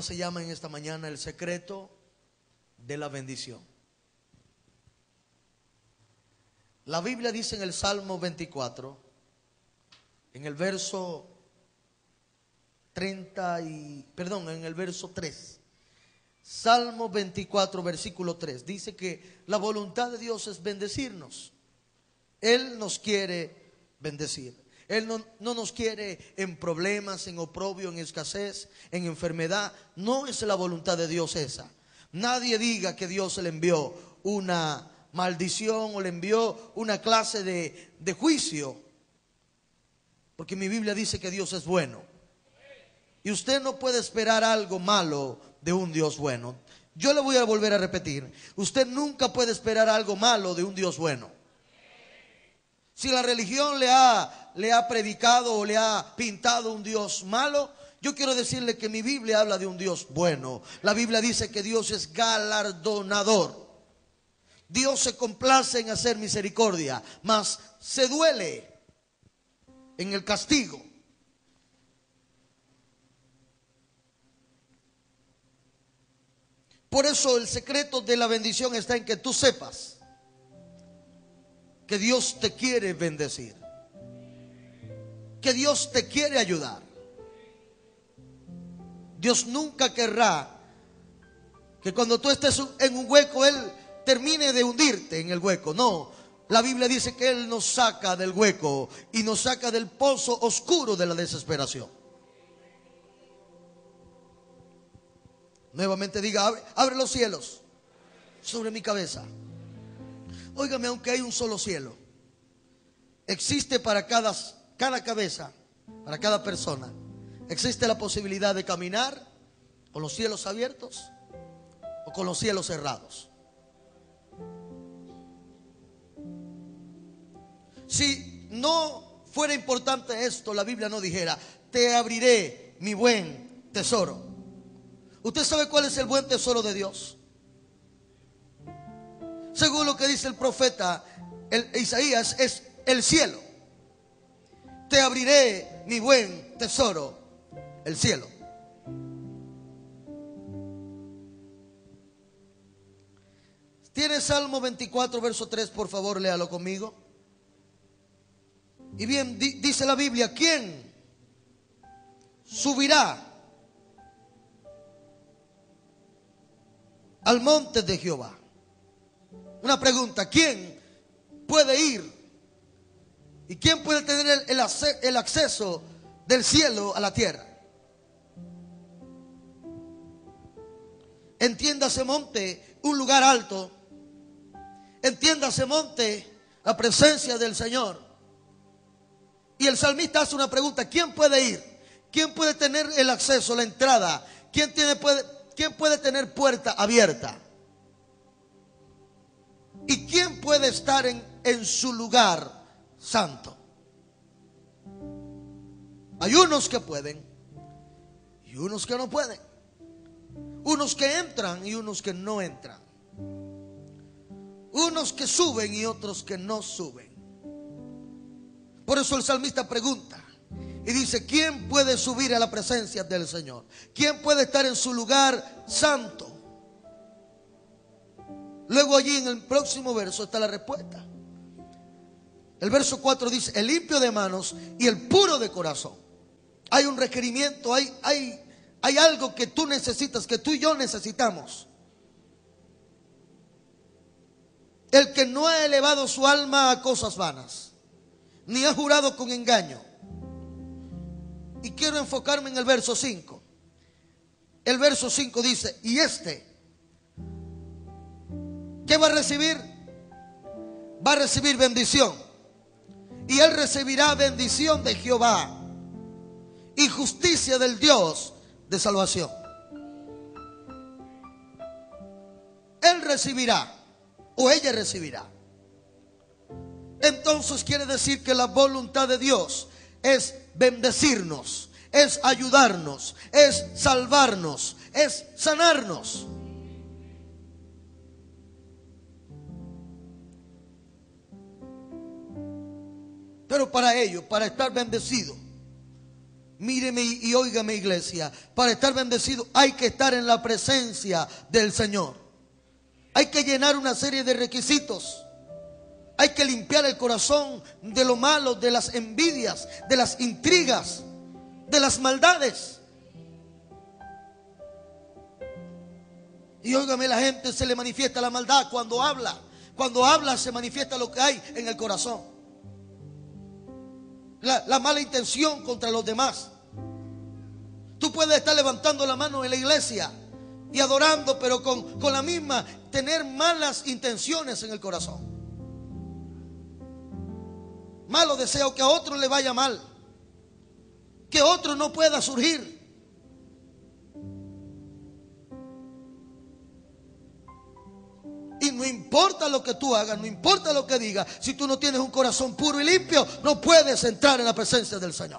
se llama en esta mañana el secreto de la bendición. La Biblia dice en el Salmo 24, en el verso en el verso 3. Salmo 24, versículo 3. Dice que la voluntad de Dios es bendecirnos. Él nos quiere bendecir. Él no nos quiere en problemas, en oprobio, en escasez, en enfermedad. No es la voluntad de Dios esa. Nadie diga que Dios le envió una maldición o le envió una clase de juicio. Porque mi Biblia dice que Dios es bueno. Y usted no puede esperar algo malo de un Dios bueno. Yo le voy a volver a repetir. Usted nunca puede esperar algo malo de un Dios bueno. Si la religión le ha predicado o le ha pintado un Dios malo, yo quiero decirle que mi Biblia habla de un Dios bueno. La Biblia dice que Dios es galardonador. Dios se complace en hacer misericordia, mas se duele en el castigo. Por eso el secreto de la bendición está en que tú sepas que Dios te quiere bendecir, que Dios te quiere ayudar. Dios nunca querrá que cuando tú estés en un hueco Él termine de hundirte en el hueco. No, la Biblia dice que Él nos saca del hueco y nos saca del pozo oscuro de la desesperación. Nuevamente diga: abre los cielos sobre mi cabeza. Óigame, aunque hay un solo cielo, existe para cada cabeza, para cada persona, existe la posibilidad de caminar con los cielos abiertos o con los cielos cerrados. Si no fuera importante esto, la Biblia no dijera: te abriré mi buen tesoro. ¿Usted sabe cuál es el buen tesoro de Dios? Según lo que dice el profeta Isaías, es el cielo. Te abriré mi buen tesoro, el cielo. ¿Tiene Salmo 24, verso 3? Por favor, léalo conmigo. Y bien, dice la Biblia: ¿quién subirá al monte de Jehová? Una pregunta: ¿quién puede ir? ¿Y quién puede tener el acceso del cielo a la tierra? Entiéndase monte, un lugar alto. Entiéndase monte, la presencia del Señor. Y el salmista hace una pregunta: ¿quién puede ir? ¿Quién puede tener el acceso, la entrada? ¿Quién puede tener puerta abierta? ¿Y quién puede estar en su lugar santo? Hay unos que pueden y unos que no pueden. Unos que entran y unos que no entran. Unos que suben y otros que no suben. Por eso el salmista pregunta y dice: ¿quién puede subir a la presencia del Señor? ¿Quién puede estar en su lugar santo? Luego allí en el próximo verso está la respuesta. El verso 4 dice: el limpio de manos y el puro de corazón. Hay un requerimiento, hay algo que tú necesitas, que tú y yo necesitamos. El que no ha elevado su alma a cosas vanas, ni ha jurado con engaño. Y quiero enfocarme en el verso 5. El verso 5 dice: y ¿qué va a recibir? Va a recibir bendición. Y él recibirá bendición de Jehová y justicia del Dios de salvación. Él recibirá, o ella recibirá. Entonces quiere decir que la voluntad de Dios es bendecirnos, es ayudarnos, es salvarnos, es sanarnos. Pero para ello, para estar bendecido, Míreme y óigame, iglesia, para estar bendecido hay que estar en la presencia del Señor. Hay que llenar una serie de requisitos. Hay que limpiar el corazón de lo malo, de las envidias, de las intrigas, de las maldades. Y óigame, la gente se le manifiesta la maldad cuando habla. Cuando habla se manifiesta lo que hay en el corazón. La mala intención contra los demás. Tú puedes estar levantando la mano en la iglesia y adorando, pero con la misma tener malas intenciones en el corazón. Malo deseo que a otro le vaya mal, que otro no pueda surgir. Y no importa lo que tú hagas, no importa lo que digas, si tú no tienes un corazón puro y limpio, no puedes entrar en la presencia del Señor.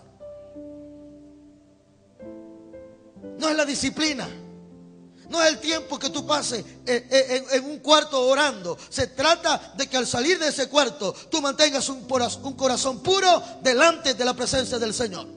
No es la disciplina, no es el tiempo que tú pases en un cuarto orando. Se trata de que al salir de ese cuarto tú mantengas un corazón puro delante de la presencia del Señor.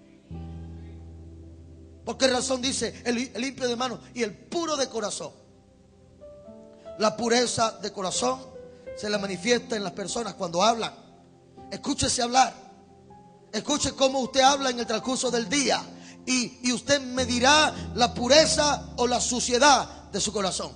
¿Por qué razón dice el limpio de manos y el puro de corazón? La pureza de corazón se la manifiesta en las personas cuando hablan. Escúchese hablar. Escuche cómo usted habla en el transcurso del día. Y usted medirá la pureza o la suciedad de su corazón.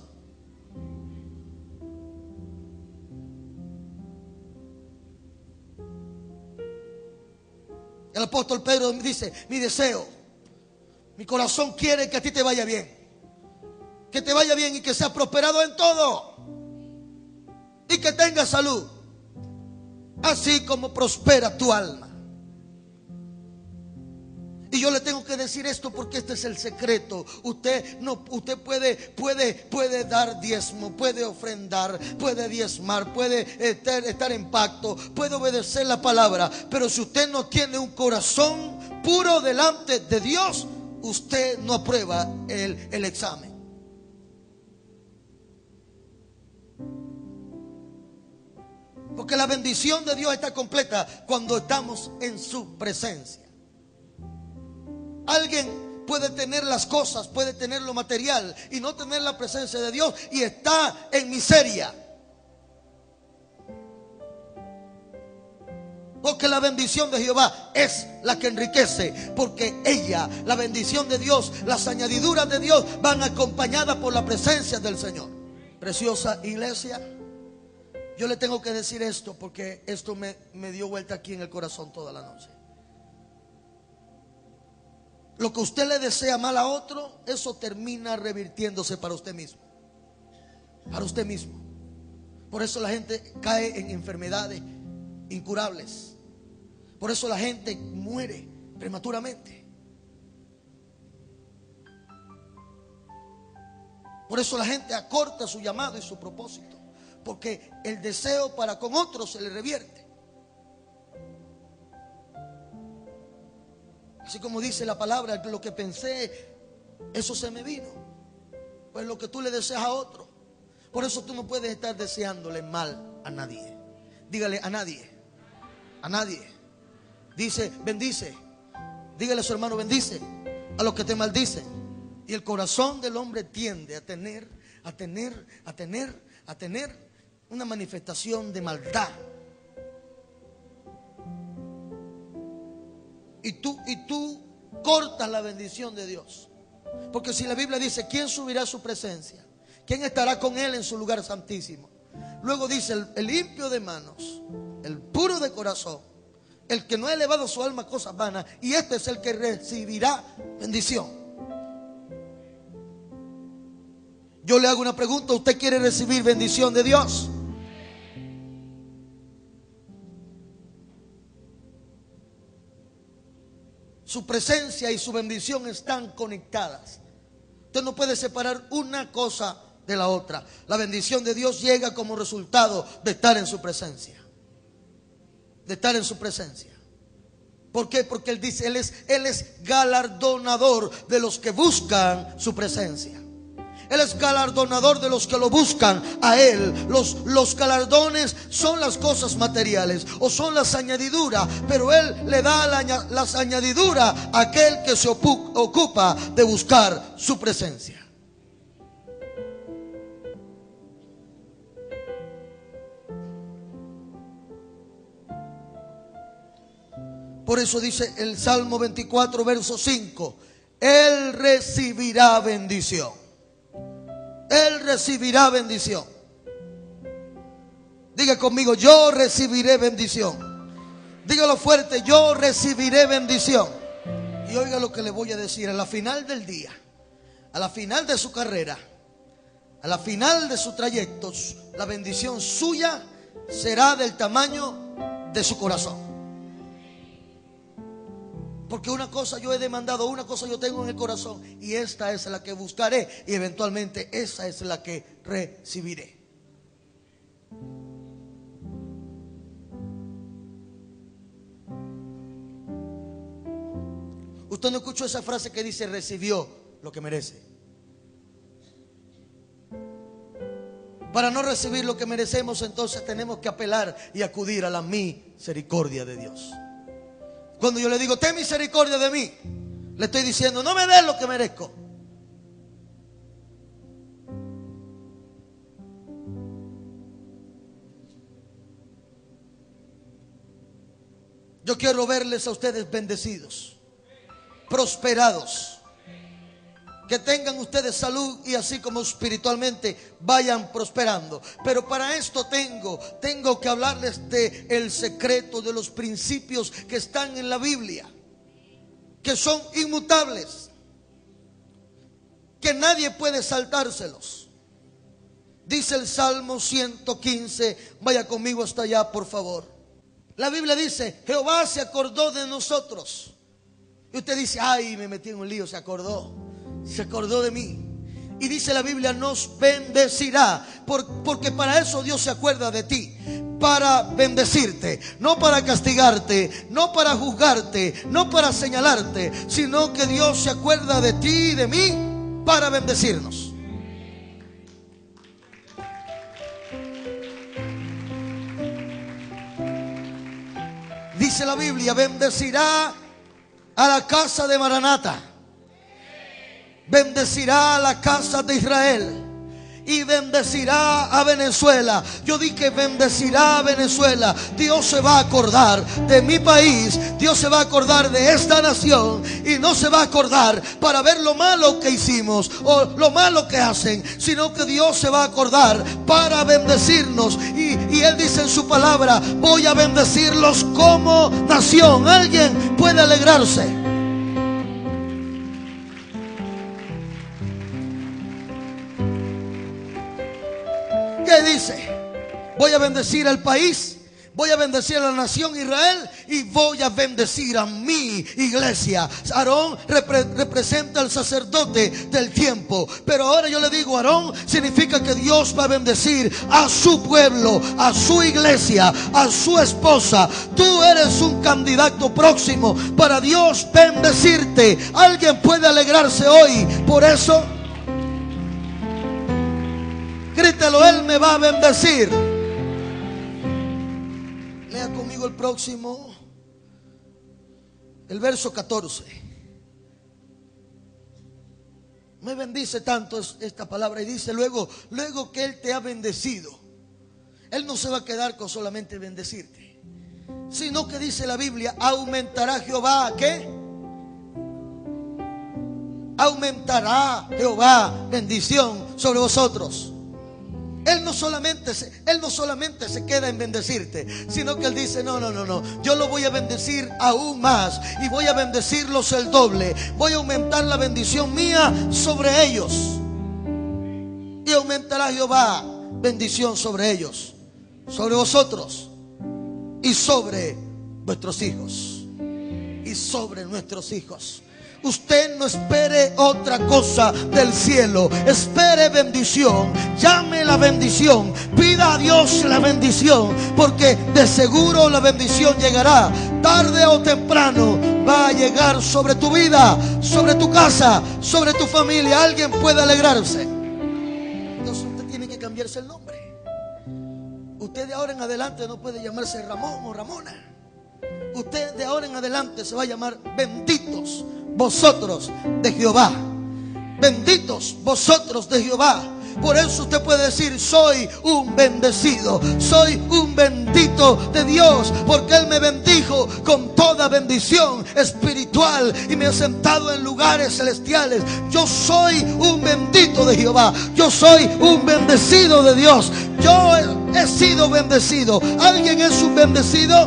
El apóstol Pedro dice: mi deseo, mi corazón quiere que a ti te vaya bien. Que te vaya bien y que seas prosperado en todo. Y que tengas salud, así como prospera tu alma. Y yo le tengo que decir esto porque este es el secreto. Usted puede dar diezmo, puede ofrendar, puede diezmar, puede estar en pacto, puede obedecer la palabra. Pero si usted no tiene un corazón puro delante de Dios, usted no aprueba el examen. Porque la bendición de Dios está completa cuando estamos en su presencia. Alguien puede tener las cosas, puede tener lo material y no tener la presencia de Dios y está en miseria. Porque la bendición de Jehová es la que enriquece. Porque ella, la bendición de Dios, las añadiduras de Dios van acompañadas por la presencia del Señor. Preciosa iglesia, yo le tengo que decir esto porque esto me dio vuelta aquí en el corazón toda la noche. Lo que usted le desea mal a otro, eso termina revirtiéndose para usted mismo. Para usted mismo. Por eso la gente cae en enfermedades incurables. Por eso la gente muere prematuramente. Por eso la gente acorta su llamado y su propósito. Porque el deseo para con otros se le revierte. Así como dice la palabra, lo que pensé, eso se me vino. Pues lo que tú le deseas a otro. Por eso tú no puedes estar deseándole mal a nadie. Dígale a nadie. A nadie. Dice, bendice. Dígale a su hermano, bendice a los que te maldicen. Y el corazón del hombre tiende a tener una manifestación de maldad. Y tú cortas la bendición de Dios. Porque si la Biblia dice, ¿quién subirá a su presencia? ¿Quién estará con él en su lugar santísimo? Luego dice, el limpio de manos, el puro de corazón, el que no ha elevado su alma a cosas vanas, y este es el que recibirá bendición. Yo le hago una pregunta: ¿usted quiere recibir bendición de Dios? Su presencia y su bendición están conectadas. Usted no puede separar una cosa de la otra. La bendición de Dios llega como resultado de estar en su presencia. De estar en su presencia. ¿Por qué? Porque Él dice, Él es galardonador de los que buscan su presencia. Él es galardonador de los que lo buscan a Él. Los galardones son las cosas materiales o son las añadiduras, pero Él le da las añadiduras a aquel que se ocupa de buscar su presencia. Por eso dice el Salmo 24, verso 5: Él recibirá bendición. Él recibirá bendición. Diga conmigo: yo recibiré bendición. Dígalo fuerte: yo recibiré bendición. Y oiga lo que le voy a decir: a la final del día, a la final de su carrera, a la final de su trayecto, la bendición suya será del tamaño de su corazón. Porque una cosa yo he demandado, una cosa yo tengo en el corazón, y esta es la que buscaré, y eventualmente esa es la que recibiré. Usted no escuchó esa frase que dice: recibió lo que merece. Para no recibir lo que merecemos, entonces tenemos que apelar y acudir a la misericordia de Dios. Cuando yo le digo: ten misericordia de mí, le estoy diciendo: no me des lo que merezco. Yo quiero verles a ustedes bendecidos, prosperados, que tengan ustedes salud, y así como espiritualmente vayan prosperando. Pero para esto tengo que hablarles de el secreto de los principios que están en la Biblia, que son inmutables, que nadie puede saltárselos. Dice el Salmo 115, vaya conmigo hasta allá, por favor. La Biblia dice: Jehová se acordó de nosotros. Y usted dice: ay, me metí en un lío, se acordó de mí. Y dice la Biblia: nos bendecirá, porque para eso Dios se acuerda de ti, para bendecirte, no para castigarte, no para juzgarte, no para señalarte, sino que Dios se acuerda de ti y de mí para bendecirnos. Dice la Biblia: bendecirá a la casa de Maranata, bendecirá a la casa de Israel, y bendecirá a Venezuela. Yo dije: bendecirá a Venezuela. Dios se va a acordar de mi país, Dios se va a acordar de esta nación, y no se va a acordar para ver lo malo que hicimos o lo malo que hacen, sino que Dios se va a acordar para bendecirnos. Y Él dice en su palabra: voy a bendecirlos como nación. ¿Alguien puede alegrarse? ¿Qué dice? Voy a bendecir al país, voy a bendecir a la nación Israel, y voy a bendecir a mi iglesia. Aarón representa al sacerdote del tiempo, pero ahora yo le digo: Aarón significa que Dios va a bendecir a su pueblo, a su iglesia, a su esposa. Tú eres un candidato próximo para Dios bendecirte. ¿Alguien puede alegrarse hoy por eso? Grítelo: Él me va a bendecir. Lea conmigo el próximo, el verso 14. Me bendice tanto esta palabra, y dice: luego que Él te ha bendecido, Él no se va a quedar con solamente bendecirte, sino que dice la Biblia: aumentará Jehová, ¿qué? Aumentará Jehová bendición sobre vosotros. Él no solamente se queda en bendecirte, sino que Él dice: no, yo lo voy a bendecir aún más, y voy a bendecirlos el doble. Voy a aumentar la bendición mía sobre ellos, y aumentará Jehová bendición sobre ellos, sobre vosotros, y sobre vuestros hijos, y sobre nuestros hijos. Usted no espere otra cosa del cielo, espere bendición, llame la bendición, pida a Dios la bendición, porque de seguro la bendición llegará, tarde o temprano va a llegar sobre tu vida, sobre tu casa, sobre tu familia. Alguien puede alegrarse. cambiarse el nombre. Usted de ahora en adelante no puede llamarse Ramón o Ramona. Usted de ahora en adelante se va a llamar benditos vosotros de Jehová. Benditos vosotros de Jehová. Por eso usted puede decir: soy un bendecido, soy un bendito de Dios, porque Él me bendijo con toda bendición espiritual y me ha sentado en lugares celestiales. Yo soy un bendito de Jehová, yo soy un bendecido de Dios. Yo he sido bendecido. ¿Alguien es un bendecido?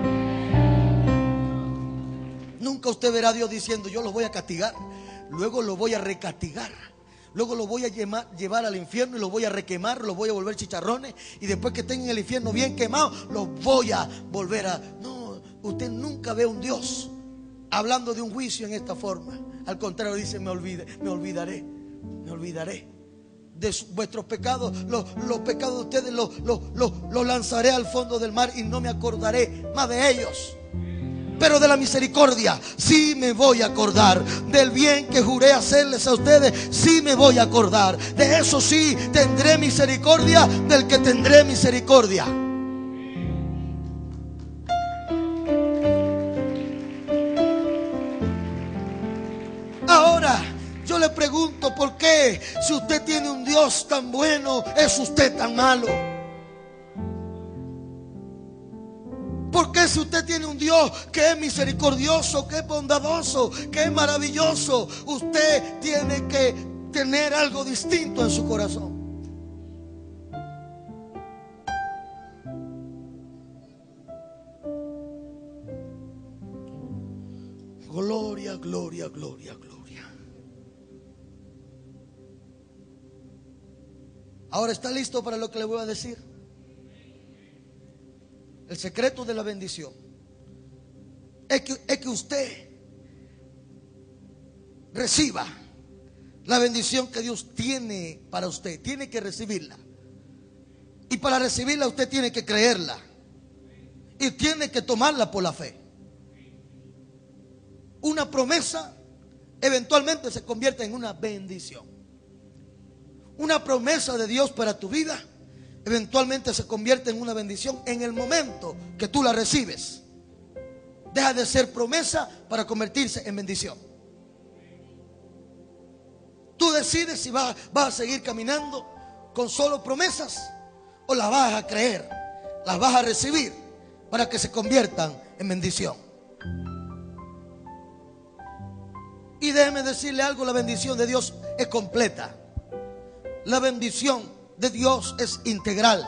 Nunca usted verá a Dios diciendo: yo los voy a castigar, luego los voy a recastigar, luego lo voy a llevar al infierno y lo voy a requemar, lo voy a volver chicharrones, y después que estén en el infierno bien quemados, los voy a volver a... No, usted nunca ve a un Dios hablando de un juicio en esta forma. Al contrario, dice: me olvidaré de vuestros pecados, los pecados de ustedes los lanzaré al fondo del mar y no me acordaré más de ellos. Pero de la misericordia sí me voy a acordar. Del bien que juré hacerles a ustedes sí me voy a acordar. De eso sí tendré misericordia del que tendré misericordia. Ahora yo le pregunto: ¿por qué, si usted tiene un Dios tan bueno, es usted tan malo? ¿Por qué, si usted tiene un Dios que es misericordioso, que es bondadoso, que es maravilloso, usted tiene que tener algo distinto en su corazón? Gloria, gloria, gloria, gloria. Ahora, ¿está listo para lo que le voy a decir? El secreto de la bendición es que usted reciba la bendición que Dios tiene para usted. Tiene que recibirla. Y para recibirla usted tiene que creerla. Y tiene que tomarla por la fe. Una promesa eventualmente se convierte en una bendición. Una promesa de Dios para tu vida eventualmente se convierte en una bendición en el momento que tú la recibes. Deja de ser promesa para convertirse en bendición. Tú decides si vas a seguir caminando con solo promesas o las vas a creer, las vas a recibir para que se conviertan en bendición. Y déjeme decirle algo: la bendición de Dios es completa. La bendición de Dios es integral.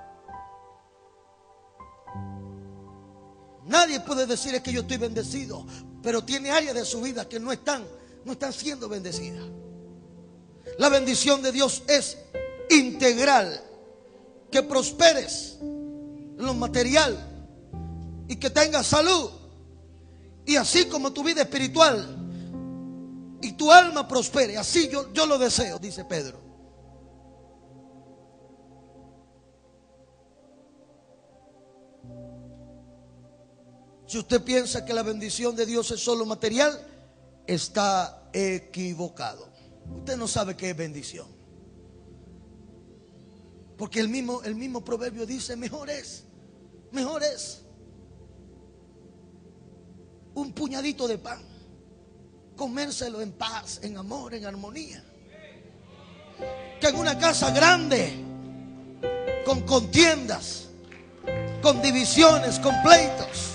Nadie puede decir: es que yo estoy bendecido, pero tiene áreas de su vida que no están siendo bendecidas. La bendición de Dios es integral. Que prosperes en lo material y que tengas salud, y así como tu vida espiritual y tu alma prospere. Así yo lo deseo, dice Pedro. Si usted piensa que la bendición de Dios es solo material, está equivocado. Usted no sabe qué es bendición. Porque el mismo proverbio dice: mejor es un puñadito de pan, comérselo en paz, en amor, en armonía, que en una casa grande, con contiendas, con divisiones, con pleitos.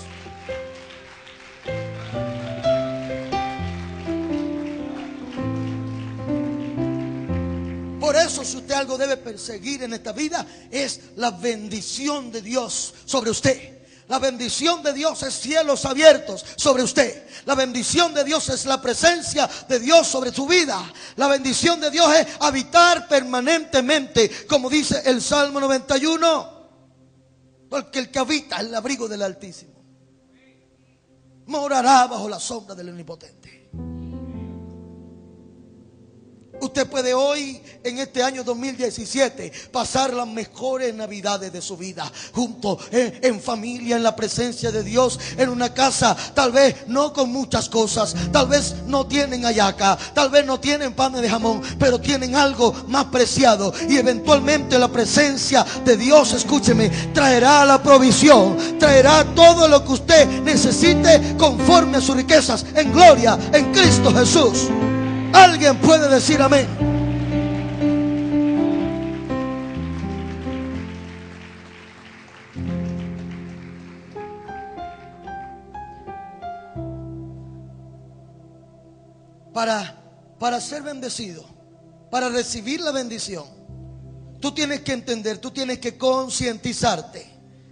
Por eso, si usted algo debe perseguir en esta vida, es la bendición de Dios sobre usted. La bendición de Dios es cielos abiertos sobre usted. La bendición de Dios es la presencia de Dios sobre su vida. La bendición de Dios es habitar permanentemente, como dice el Salmo 91. Porque el que habita en el abrigo del Altísimo morará bajo la sombra del Omnipotente. Usted puede hoy, en este año 2017, pasar las mejores navidades de su vida, junto, en familia, en la presencia de Dios, en una casa, tal vez no con muchas cosas, tal vez no tienen hallaca, tal vez no tienen pan de jamón, pero tienen algo más preciado. Y eventualmente la presencia de Dios, escúcheme, traerá la provisión, traerá todo lo que usted necesite conforme a sus riquezas en gloria en Cristo Jesús. Alguien puede decir amén. Para ser bendecido, para recibir la bendición, tú tienes que entender, tú tienes que concientizarte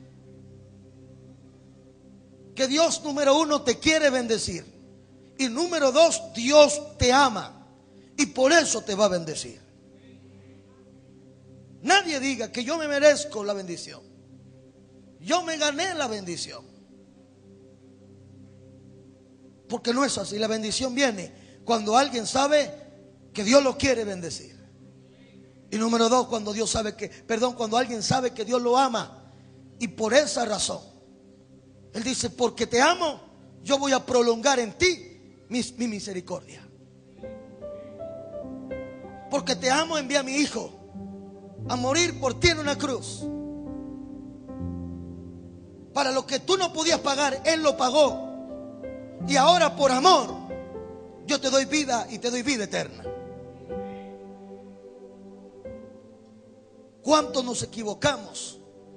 que Dios, número uno, te quiere bendecir. Y número dos, Dios te ama y por eso te va a bendecir. Nadie diga que yo me merezco la bendición, yo me gané la bendición, porque no es así. La bendición viene cuando alguien sabe que Dios lo quiere bendecir. Y número dos, cuando cuando alguien sabe que Dios lo ama y por esa razón Él dice: porque te amo, yo voy a prolongar en ti mi misericordia. Porque te amo, envié a mi hijo a morir por ti en una cruz. Para lo que tú no podías pagar, Él lo pagó. Y ahora por amor yo te doy vida y te doy vida eterna. ¿Cuánto nos equivocamos?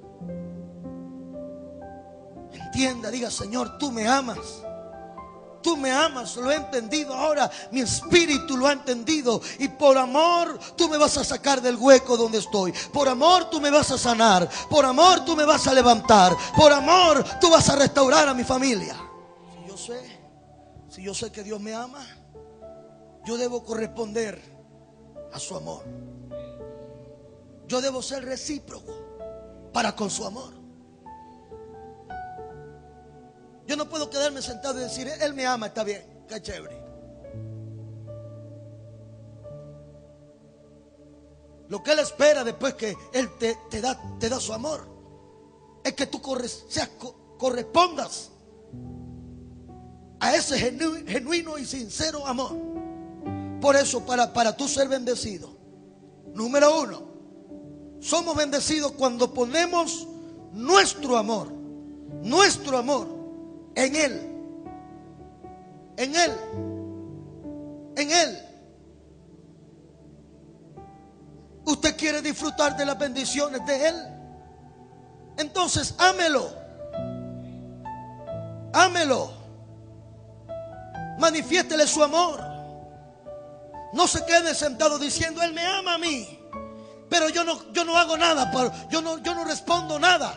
Entienda, diga: Señor, tú me amas. Tú me amas, lo he entendido ahora, mi espíritu lo ha entendido. Y por amor tú me vas a sacar del hueco donde estoy. Por amor tú me vas a sanar. Por amor tú me vas a levantar. Por amor tú vas a restaurar a mi familia. Si yo sé que Dios me ama, yo debo corresponder a su amor. Yo debo ser recíproco para con su amor. Yo no puedo quedarme sentado y decir: Él me ama, está bien, qué chévere. Lo que Él espera después que Él te da su amor es que tú correspondas a ese genuino y sincero amor. Por eso, para tú ser bendecido, número uno, somos bendecidos cuando ponemos nuestro amor en Él. En Él. En Él. ¿Usted quiere disfrutar de las bendiciones de Él? Entonces ámelo. Ámelo. Manifiéstele su amor. No se quede sentado diciendo: Él me ama a mí, pero yo no hago nada, yo no respondo nada.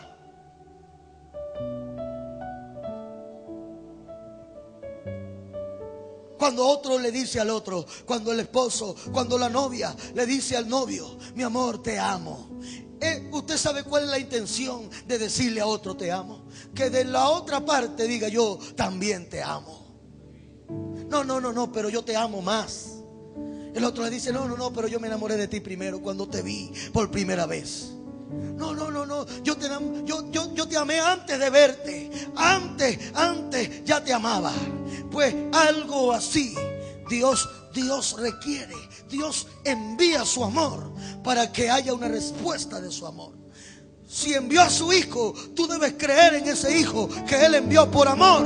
Cuando otro le dice al otro, cuando el esposo, cuando la novia le dice al novio: mi amor, te amo. ¿Usted sabe cuál es la intención de decirle a otro te amo? Que de la otra parte diga: yo también te amo. No, pero yo te amo más. El otro le dice: no, pero yo me enamoré de ti primero cuando te vi por primera vez. No, yo te amé antes de verte. Antes ya te amaba. Pues algo así Dios requiere. Dios envía su amor para que haya una respuesta de su amor. Si envió a su hijo, tú debes creer en ese hijo que Él envió por amor.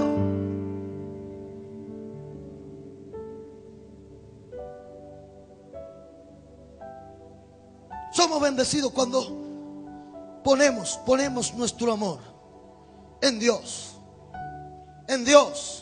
Somos bendecidos cuando ponemos nuestro amor en Dios. En Dios.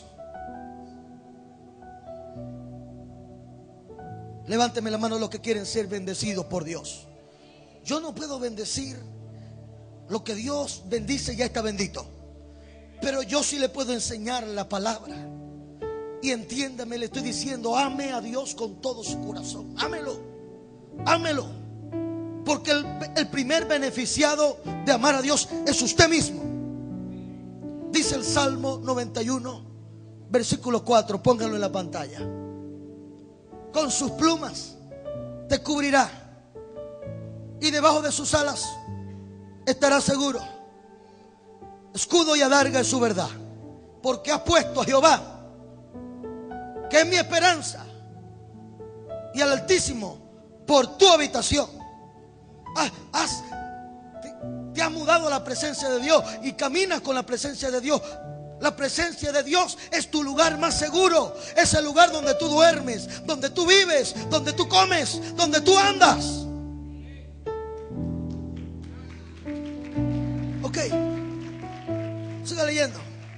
Levánteme la mano los que quieren ser bendecidos por Dios. Yo no puedo bendecir lo que Dios bendice, ya está bendito. Pero yo sí le puedo enseñar la palabra. Y entiéndame, le estoy diciendo: ame a Dios con todo su corazón. Ámelo. Ámelo. Porque el primer beneficiado de amar a Dios es usted mismo. Dice el Salmo 91, versículo 4. Pónganlo en la pantalla. Con sus plumas te cubrirá y debajo de sus alas estarás seguro. Escudo y adarga es su verdad, porque has puesto a Jehová, que es mi esperanza, y al Altísimo por tu habitación. Te has mudado a la presencia de Dios y caminas con la presencia de Dios. La presencia de Dios es tu lugar más seguro. Es el lugar donde tú duermes, donde tú vives, donde tú comes, donde tú andas. Ok, siga leyendo.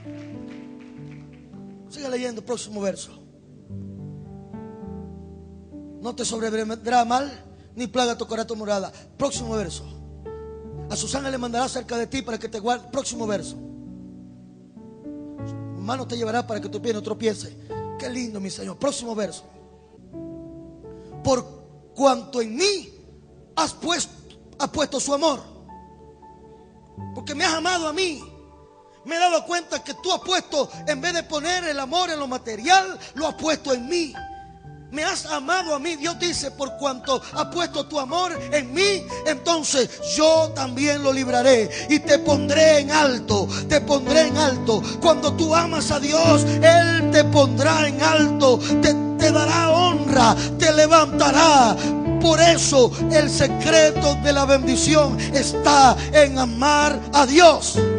Siga leyendo, próximo verso. No te sobrevendrá mal, ni plaga tocará tu morada. Próximo verso. A sus ángeles mandará cerca de ti para que te guarde. Próximo verso. Mano te llevará para que tu pie no tropiece. Qué lindo, mi Señor. Próximo verso. Por cuanto en mí has puesto su amor, porque me has amado a mí. Me he dado cuenta que tú has puesto, en vez de poner el amor en lo material, lo has puesto en mí. Me has amado a mí. Dios dice: por cuanto has puesto tu amor en mí, entonces yo también lo libraré y te pondré en alto. Te pondré en alto. Cuando tú amas a Dios, Él te pondrá en alto. Te dará honra, te levantará. Por eso el secreto de la bendición está en amar a Dios.